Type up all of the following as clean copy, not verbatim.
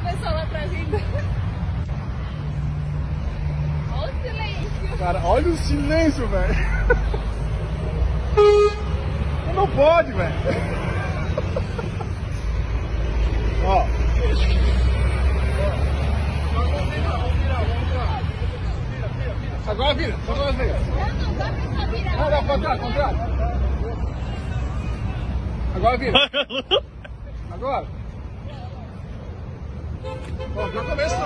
pessoal lá atrás ainda. Olha o silêncio. Cara, olha o silêncio, velho. Não pode, velho. Ó. Agora vira, agora vira. Não dá pra só virar. Não, dá contrário, contrário. Agora vira. Agora. Ó, já começou.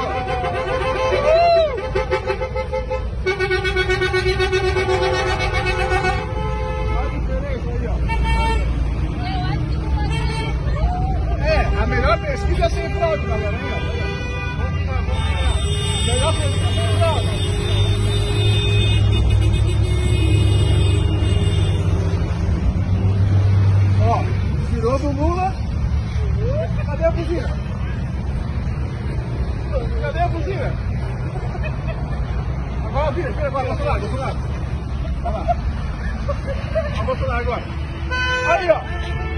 Olha a diferença aí, ó. Eu acho que você... É, a melhor pesquisa é sem fraude, galera. Melhor pesquisa é sem fraude. Ó, virou do Lula. Cadê a buzina? Cadê a buzina? Agora vira, vira agora, do outro lado, do outro lado. Vai lá. Vamos lá agora. Aí, ó.